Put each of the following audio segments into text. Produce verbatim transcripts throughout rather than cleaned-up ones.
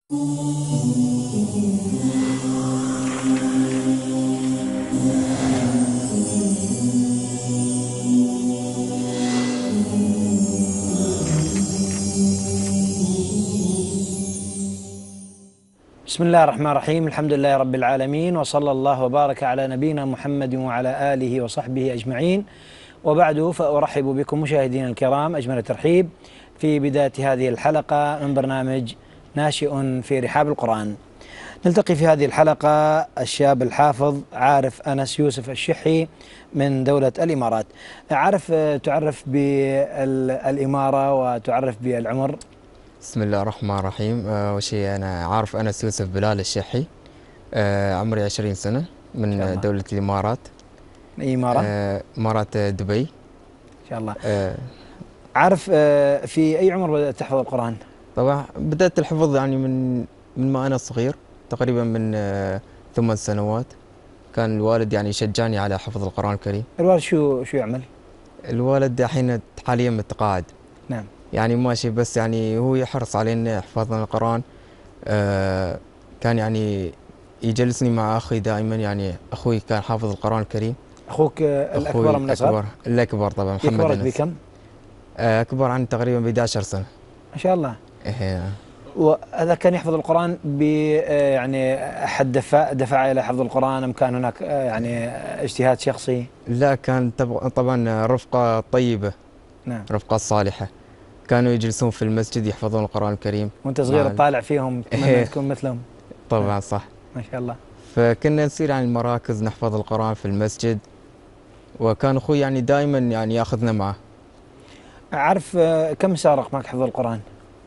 بسم الله الرحمن الرحيم. الحمد لله رب العالمين، وصلى الله وبارك على نبينا محمد وعلى آله وصحبه أجمعين، وبعد فأرحب بكم مشاهدينا الكرام أجمل الترحيب في بداية هذه الحلقة من برنامج ناشئ في رحاب القرآن. نلتقي في هذه الحلقة الشاب الحافظ عارف أنس يوسف الشحي من دولة الإمارات. عارف، تعرف بالإمارة وتعرف بالعمر. بسم الله الرحمن الرحيم. أول شيء أنا عارف أنس يوسف بلال الشحي، أه عمري عشرين سنة من دولة الإمارات. أي إمارة؟ أه إمارات دبي. إن شاء الله. أه عارف، أه في أي عمر بدأت تحفظ القرآن؟ طبعا بدأت الحفظ يعني من من ما أنا صغير، تقريبا من أه ثمان سنوات. كان الوالد يعني يشجعني على حفظ القرآن الكريم. الوالد شو شو يعمل؟ الوالد الحين حاليا متقاعد. نعم. يعني ماشي، بس يعني هو يحرص علينا حفظنا القرآن. آه كان يعني يجلسني مع أخي دائما، يعني أخوي كان حافظ القرآن الكريم. أخوك الأكبر من الأصغر؟ الأكبر طبعا، محمد أنس. يكبرك بكم؟ آه أكبر عني تقريبا ب إحدى عشرة سنة. ما شاء الله. إيه. وهذا كان يحفظ القرآن ب يعني أحد دفع دفع إلى حفظ القرآن، أم كان هناك يعني اجتهاد شخصي؟ لا، كان طبعا رفقة طيبة. نعم. رفقة صالحة، كانوا يجلسون في المسجد يحفظون القرآن الكريم. وأنت صغير تطالع فيهم تتمنى إيه. تكون مثلهم؟ طبعا. نعم. صح. ما شاء الله. فكنا نسير عن المراكز نحفظ القرآن في المسجد، وكان أخوي يعني دائما يعني ياخذنا معه. أعرف كم سارق معك حفظ القرآن؟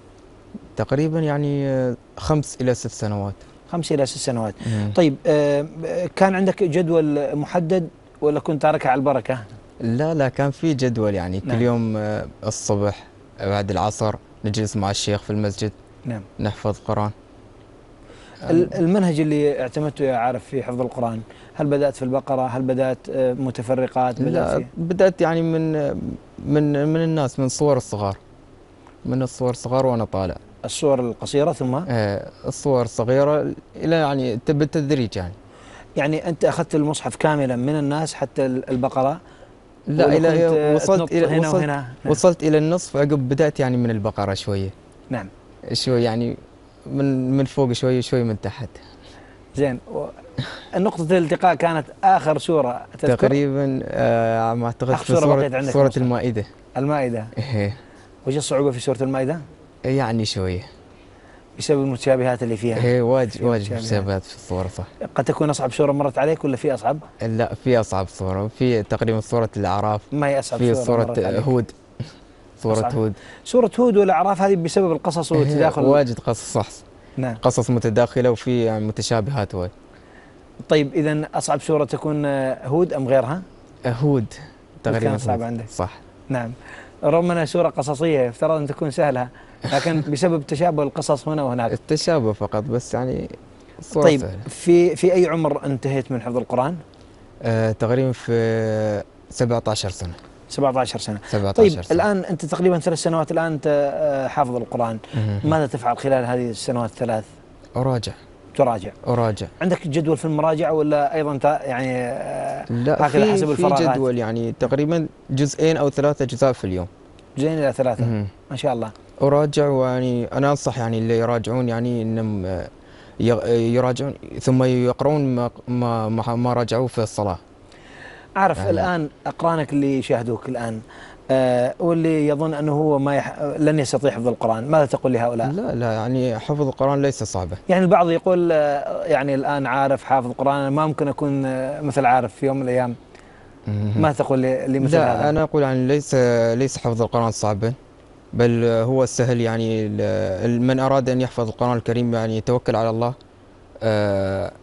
تقريبا يعني خمس إلى ست سنوات. خمس إلى ست سنوات. مم. طيب، كان عندك جدول محدد ولا كنت تاركها على البركة؟ لا لا، كان في جدول يعني. نعم. كل يوم الصبح بعد العصر نجلس مع الشيخ في المسجد. نعم. نحفظ قرآن. المنهج اللي اعتمدته يا عارف في حفظ القرآن، هل بدأت في البقرة؟ هل بدأت متفرقات؟ بدأت لا، بدأت يعني من من من الناس، من الصور الصغار، من الصور الصغار وأنا طالع. الصور القصيرة ثم؟ آه الصور الصغيرة إلى يعني بالتدريج يعني. يعني أنت أخذت المصحف كاملا من الناس حتى البقرة؟ لا، إلى وصلت إلى هنا وصلت, وهنا. نعم. وصلت إلى النصف، عقب بدأت يعني من البقرة شوية. نعم. شوي يعني من من فوق شوي شوي من تحت. زين. النقطة الالتقاء كانت آخر سورة تذكر؟ تقريبا آه ما أعتقد في سورة, سورة المائدة. المائدة. إيه. وش الصعوبة في سورة المائدة؟ يعني شوية بسبب المتشابهات اللي فيها. ايه، واجد واجد متشابهات في الصورة. صح. قد تكون أصعب سورة مرت عليك ولا في أصعب؟ لا، في أصعب صورة. في تقريبا سورة الأعراف. ما هي أصعب في سورة؟ سورة هود. سورة أصعب. هود. سورة هود والأعراف هذه بسبب القصص والتداخل. واجد قصص. صح. نعم. قصص متداخلة وفي يعني متشابهات واجد. طيب إذا أصعب سورة تكون هود أم غيرها؟ هود تقريبا. كانت صعبة عندك. صح. نعم. رغم أنها سورة قصصية يفترض أن تكون سهلة، لكن بسبب تشابه القصص هنا وهناك. التشابه فقط بس يعني. طيب سهلة. في في أي عمر انتهيت من حفظ القرآن؟ آه تقريبا في سبعة عشر سنة. سبعة عشر سنة. سبعة عشر طيب سنة. الآن أنت تقريبا ثلاث سنوات الآن أنت حافظ القرآن. ماذا تفعل خلال هذه السنوات الثلاث؟ أراجع. تراجع. أراجع. عندك جدول في المراجعة ولا أيضا يعني لا، هكذا حسب الفراغات؟ في جدول يعني تقريبا جزئين أو ثلاثة أجزاء في اليوم. جزئين إلى ثلاثة. مم. ما شاء الله. أراجع، ويعني أنا أنصح يعني اللي يراجعون يعني إنهم يراجعون ثم يقرؤون ما ما ما راجعوه في الصلاة. أعرف يعني الآن أقرانك اللي يشاهدوك الآن آه واللي يظن أنه هو ما يح... لن يستطيع حفظ القرآن، ماذا تقول لهؤلاء؟ لا لا، يعني حفظ القرآن ليس صعبة. يعني البعض يقول آه يعني الآن عارف حافظ القرآن، ما ممكن أكون آه مثل عارف في يوم من الأيام. ما تقول لمثل هذا؟ لا، أنا أقول يعني ليس ليس حفظ القرآن صعبا، بل هو السهل. يعني من أراد أن يحفظ القرآن الكريم يعني يتوكل على الله، آه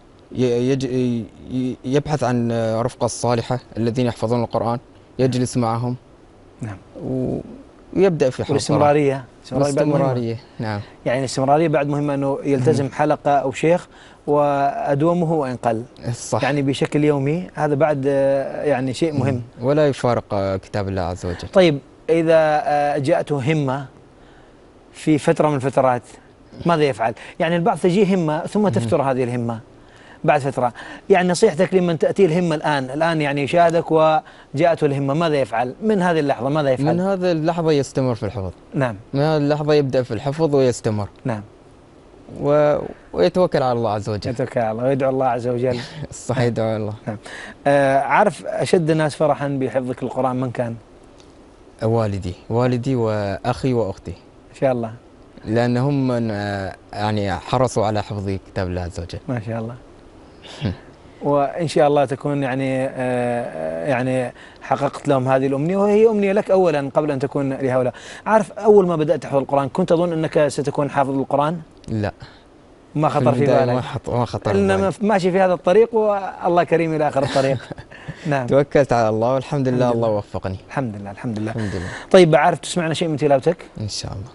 يبحث عن رفقة الصالحة الذين يحفظون القرآن، يجلس معهم. نعم. ويبدأ في حفظ. والاستمرارية. الاستمرارية. نعم. يعني الاستمرارية بعد مهمة، أنه يلتزم حلقة أو شيخ وأدومه وإن قل. صح. يعني بشكل يومي، هذا بعد يعني شيء مهم. ولا يفارق كتاب الله عز وجل. طيب إذا جاءته همة في فترة من الفترات ماذا يفعل؟ يعني البعض تجيه همة ثم تفتر هذه الهمة بعد فترة، يعني نصيحتك لمن تأتي الهمة الآن الآن يعني شاهدك وجاءته الهمة ماذا يفعل؟ من هذه اللحظة ماذا يفعل؟ من هذه اللحظة يستمر في الحفظ. نعم. من هذه اللحظة يبدأ في الحفظ ويستمر. نعم. و... ويتوكل على الله عز وجل. يتوكل على الله ويدعو الله عز وجل. صح، يدعو الله. نعم. آه عارف أشد الناس فرحا بحفظك القرآن من كان؟ والدي، والدي وأخي وأختي. إن شاء الله. لأنهم من يعني حرصوا على حفظ كتاب الله عز وجل. ما شاء الله. وإن شاء الله تكون يعني آه يعني حققت لهم هذه الأمنية، وهي أمنية لك أولا قبل أن تكون لهؤلاء. عارف أول ما بدأت تحفظ القرآن كنت أظن أنك ستكون حافظ القرآن؟ لا، ما خطر في بالك؟ ما خطر ما خطر إنما ماشي في هذا الطريق والله كريم إلى آخر الطريق. نعم. توكلت على الله والحمد لله، الله وفقني. الحمد لله الحمد لله. الحمد لله. طيب عارف تسمعنا شيء من تلاوتك؟ إن شاء الله.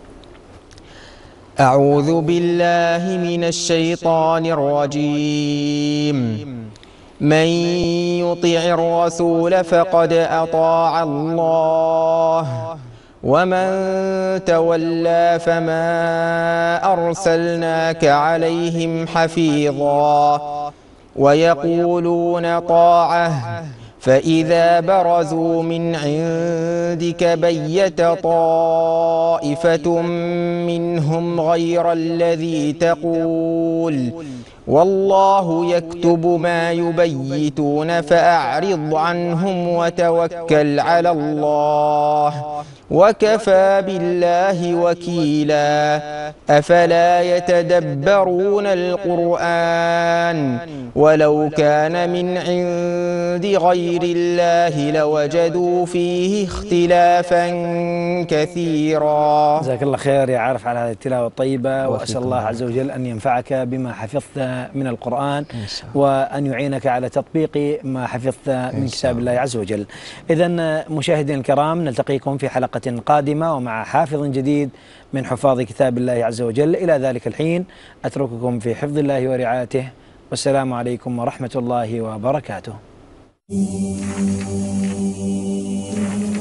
أعوذ بالله من الشيطان الرجيم. من يطع الرسول فقد أطاع الله ومن تولى فما أرسلناك عليهم حفيظا ويقولون طاعة فإذا برزوا من عندك بيت طائفة منهم غير الذي تقول والله يكتب ما يبيتون فأعرض عنهم وتوكل على الله وكفى بالله وكيلا. أفلا يتدبرون القرآن ولو كان من عند غير الله لوجدوا فيه اختلافا كثيرا. جزاك الله خير يا عارف على هذه التلاوة الطيبة، وأسأل الله عز وجل أن ينفعك بما حفظت من القرآن وأن يعينك على تطبيق ما حفظت من كتاب الله عز وجل. إذن مشاهدينا الكرام نلتقيكم في حلقة قادمة ومع حافظ جديد من حفاظ كتاب الله عز وجل. إلى ذلك الحين أترككم في حفظ الله ورعايته، والسلام عليكم ورحمة الله وبركاته.